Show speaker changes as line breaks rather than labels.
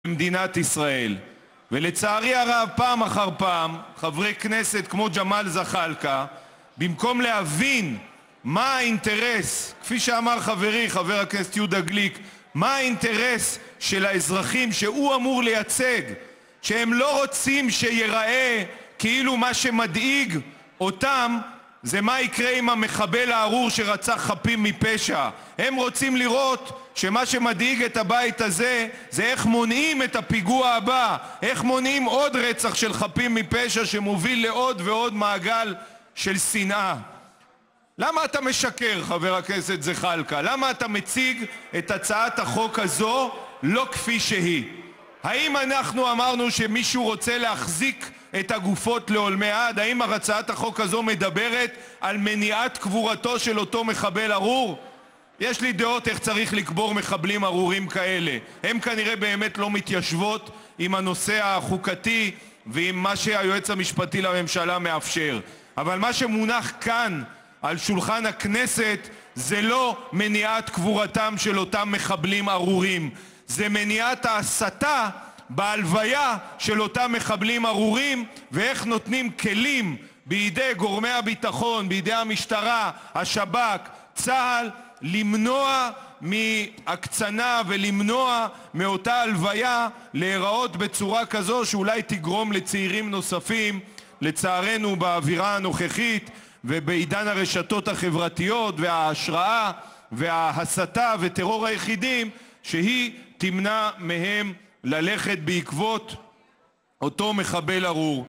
במדינת ישראל. ולצערי הרב, פעם אחר פעם, חברי כנסת כמו ג'מאל זחאלקה, במקום להבין מה האינטרס, כפי שאמר חברי חבר הכנסת יהודה גליק, מה האינטרס של האזרחים שהוא אמור לייצג, שהם לא רוצים שיראה כאילו מה שמדאיג אותם זה מה יקרה עם המחבל הארור שרצח חפים מפשע. הם רוצים לראות שמה שמדאיג את הבית הזה זה איך מונעים את הפיגוע הבא, איך מונעים עוד רצח של חפים מפשע שמוביל לעוד ועוד מעגל של שנאה. למה אתה משקר, חבר הכנסת זחאלקה? למה אתה מציג את הצעת החוק הזו לא כפי שהיא? האם אנחנו אמרנו שמישהו רוצה להחזיק את הגופות לעולמי עד? האם הצעת החוק הזו מדברת על מניעת קבורתו של אותו מחבל ארור? יש לי דעות איך צריך לקבור מחבלים ארורים כאלה. הם כנראה באמת לא מתיישבות עם הנושא החוקתי ועם מה שהיועץ המשפטי לממשלה מאפשר. אבל מה שמונח כאן על שולחן הכנסת זה לא מניעת קבורתם של אותם מחבלים ארורים, זה מניעת ההסתה בהלוויה של אותם מחבלים ארורים, ואיך נותנים כלים בידי גורמי הביטחון, בידי המשטרה, השב"כ, צה"ל, למנוע מהקצנה ולמנוע מאותה הלוויה להיראות בצורה כזו שאולי תגרום לצעירים נוספים, לצערנו באווירה הנוכחית ובעידן הרשתות החברתיות וההשראה וההסתה וטרור היחידים, שהיא תמנע מהם ללכת בעקבות אותו מחבל ארור.